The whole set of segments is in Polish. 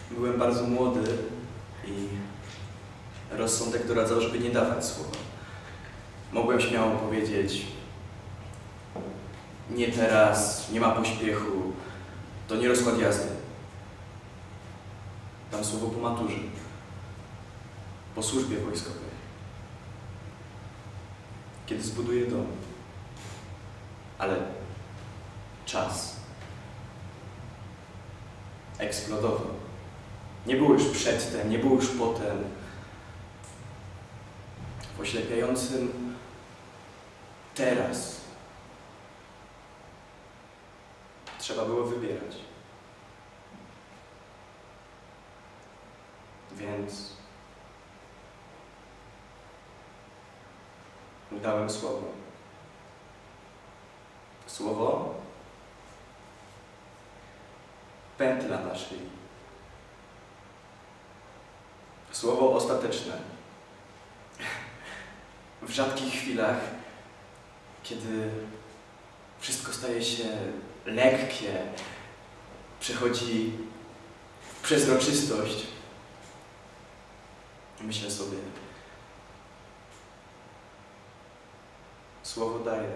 Byłem bardzo młody i rozsądek doradzał, żeby nie dawać słowa. Mogłem śmiało powiedzieć: nie teraz, nie ma pośpiechu, to nie rozkład jazdy. Dam słowo po maturze, po służbie wojskowej, kiedy zbuduję dom. Ale czas eksplodował. Nie było już przedtem, nie było już potem. W oślepiającym teraz trzeba było wybierać. Więc dałem słowo. Słowo? Pętla na szyi. Słowo ostateczne. W rzadkich chwilach, kiedy wszystko staje się lekkie, przechodzi w przezroczystość, myślę sobie: słowo daję.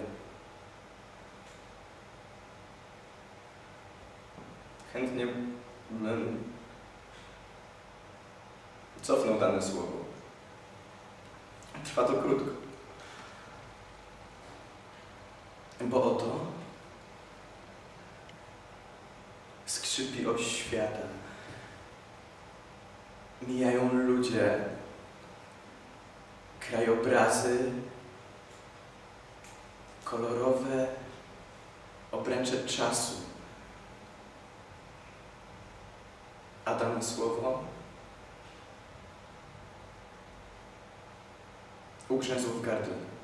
Chętnie bym cofnął dane słowo. Trwa to krótko. Bo oto skrzypi oś świata. Mijają ludzie, krajobrazy, kolorowe obręcze czasu. A dane słowo ugrzęzło w gardle.